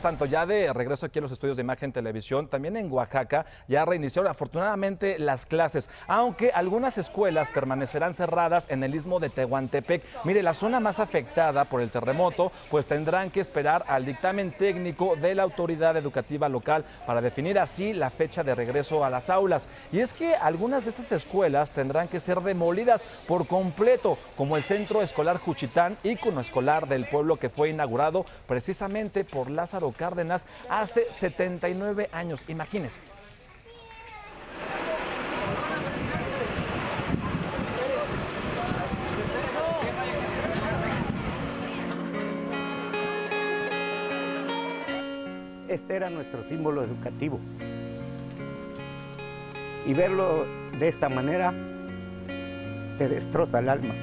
tanto ya de regreso aquí a los estudios de Imagen Televisión, también en Oaxaca ya reiniciaron afortunadamente las clases, aunque algunas escuelas permanecerán cerradas en el istmo de Tehuantepec. Mire, la zona más afectada por el terremoto, pues tendrán que esperar al dictamen técnico de la autoridad educativa local para definir así la fecha de regreso a las aulas. Y es que algunas de estas escuelas tendrán que ser demolidas por completo, como el Centro Escolar Juchitán, ícono escolar del pueblo que fue inaugurado precisamente por Lázaro Cárdenas hace 79 años. Imagínense. Este era nuestro símbolo educativo. Y verlo de esta manera te destroza el alma.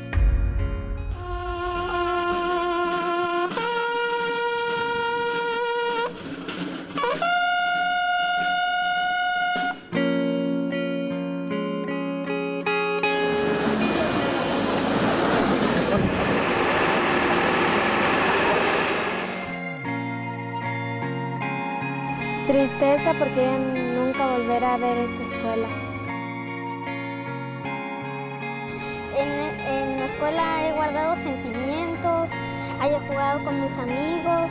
Tristeza porque ya nunca volverá a ver esta escuela. En la escuela he guardado sentimientos, he jugado con mis amigos.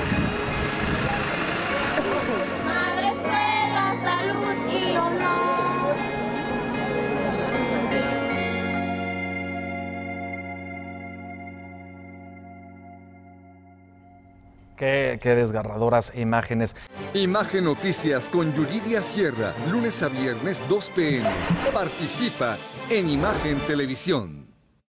Madre escuela, salud y honor. Qué desgarradoras imágenes. Imagen Noticias con Yuridia Sierra, lunes a viernes 2 p.m. Participa en Imagen Televisión.